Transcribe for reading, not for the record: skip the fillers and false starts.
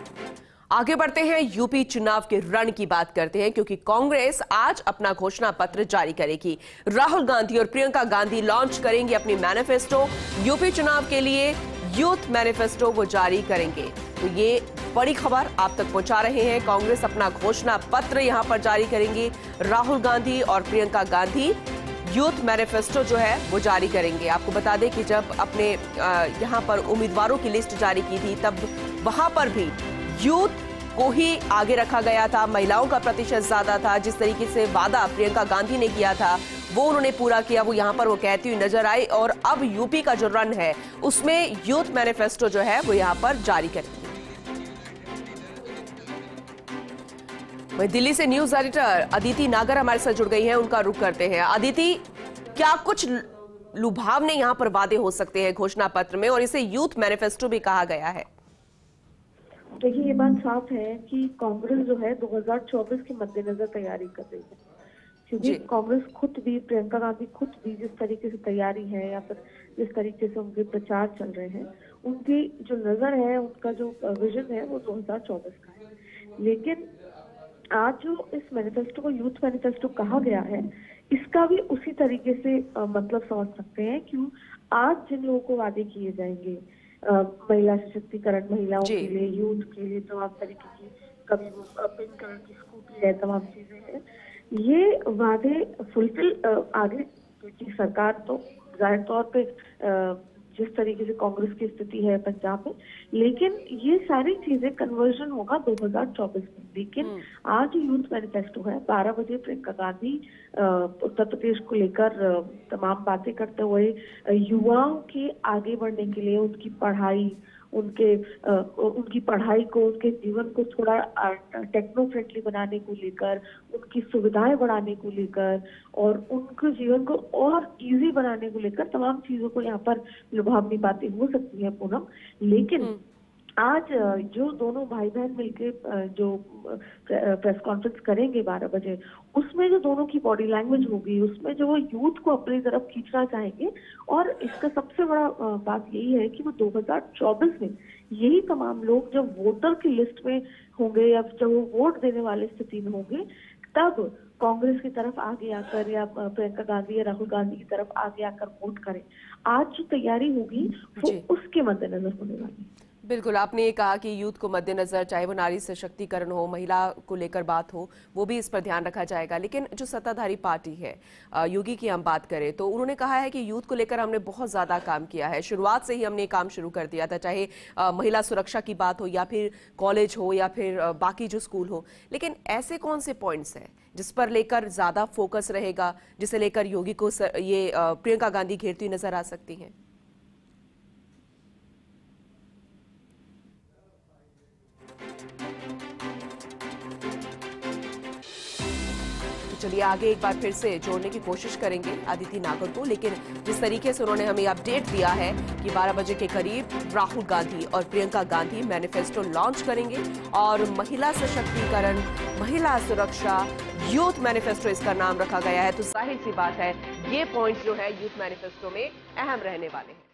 आगे बढ़ते हैं, यूपी चुनाव के रण की बात करते हैं, क्योंकि कांग्रेस आज अपना घोषणा पत्र जारी करेगी। राहुल गांधी और प्रियंका गांधी लॉन्च करेंगे अपनी मैनिफेस्टो। यूपी चुनाव के लिए यूथ मैनिफेस्टो वो जारी करेंगे। तो ये बड़ी खबर आप तक पहुंचा रहे हैं। कांग्रेस अपना घोषणा पत्र यहां पर जारी करेंगी। राहुल गांधी और प्रियंका गांधी यूथ मैनिफेस्टो जो है वो जारी करेंगे। आपको बता दें कि जब अपने यहां पर उम्मीदवारों की लिस्ट जारी की थी, तब वहां पर भी यूथ को ही आगे रखा गया था। महिलाओं का प्रतिशत ज्यादा था। जिस तरीके से वादा प्रियंका गांधी ने किया था वो उन्होंने पूरा किया, वो यहां पर वो कहती हुई नजर आई। और अब यूपी का जो रन है उसमें यूथ मैनिफेस्टो जो है वो यहां पर जारी करेंगे। वहीं दिल्ली से न्यूज एडिटर अदिति नागर हमारे साथ जुड़ गई हैं, उनका रुख करते हैं। अदिति, क्या कुछ लुभावने यहां पर वादे हो सकते हैं घोषणा पत्र में, और इसे यूथ मैनिफेस्टो भी कहा गया है? देखिए, ये बात साफ है कि कांग्रेस जो है 2024 के मद्देनजर तैयारी कर रही है, क्योंकि कांग्रेस खुद भी, प्रियंका गांधी खुद भी जिस तरीके से तैयारी है या फिर जिस तरीके से उनके प्रचार चल रहे हैं, उनकी जो नजर है, उनका जो विजन है वो 2024 का है। लेकिन आज जो इस मैनिफेस्टो को यूथ मैनिफेस्टो कहा गया है, इसका भी उसी तरीके से मतलब समझ सकते हैं। क्यों? आज जिन लोगों को वादे किए जाएंगे, महिला सशक्तिकरण, महिलाओं के लिए, यूथ के लिए तमाम तरीके की, कभी वो पिंक कलर की स्कूटी है, तमाम चीजें हैं, ये वादे फुलफिल आगे, क्योंकि सरकार तो जाहिर तौर पे जिस तरीके से कांग्रेस की स्थिति है पंजाब में, लेकिन ये सारी चीजें कन्वर्जन होगा 2024 में। लेकिन आज यूथ मैनिफेस्टो है, 12 बजे प्रियंका गांधी उत्तर प्रदेश को लेकर तमाम बातें करते हुए युवाओं के आगे बढ़ने के लिए, उनकी पढ़ाई, उनकी पढ़ाई को, उनके जीवन को थोड़ा टेक्नो फ्रेंडली बनाने को लेकर, उनकी सुविधाएं बढ़ाने को लेकर और उनके जीवन को और इजी बनाने को लेकर तमाम चीजों को यहाँ पर लुभावनी बातें हो सकती है पूनम। लेकिन आज जो दोनों भाई बहन मिलकर जो प्रेस कॉन्फ्रेंस करेंगे 12 बजे, उसमें जो दोनों की बॉडी लैंग्वेज होगी, उसमें जो वो यूथ को अपनी तरफ खींचना चाहेंगे। और इसका सबसे बड़ा बात यही है कि वो 2024 में यही तमाम लोग जब वोटर की लिस्ट में होंगे या जब वो वोट देने वाले स्थिति में होंगे, तब कांग्रेस की तरफ आगे आकर या प्रियंका गांधी या राहुल गांधी की तरफ आगे आकर वोट करें। आज जो तैयारी होगी वो उसके मद्देनजर होने वाली है। बिल्कुल, आपने ये कहा कि यूथ को मद्देनजर, चाहे वो नारी सशक्तिकरण हो, महिला को लेकर बात हो, वो भी इस पर ध्यान रखा जाएगा। लेकिन जो सत्ताधारी पार्टी है, योगी की हम बात करें तो उन्होंने कहा है कि यूथ को लेकर हमने बहुत ज्यादा काम किया है, शुरुआत से ही हमने काम शुरू कर दिया था, चाहे महिला सुरक्षा की बात हो या फिर कॉलेज हो या फिर बाकी जो स्कूल हो। लेकिन ऐसे कौन से पॉइंट्स हैं जिस पर लेकर ज्यादा फोकस रहेगा, जिसे लेकर योगी को ये प्रियंका गांधी घेरती हुई नजर आ सकती हैं? चलिए आगे एक बार फिर से जोड़ने की कोशिश करेंगे अदिति नागर को। लेकिन जिस तरीके से उन्होंने हमें अपडेट दिया है कि 12 बजे के करीब राहुल गांधी और प्रियंका गांधी मैनिफेस्टो लॉन्च करेंगे और महिला सशक्तिकरण, महिला सुरक्षा, यूथ मैनिफेस्टो इसका नाम रखा गया है। तो जाहिर सी बात है ये पॉइंट जो है यूथ मैनिफेस्टो में अहम रहने वाले हैं।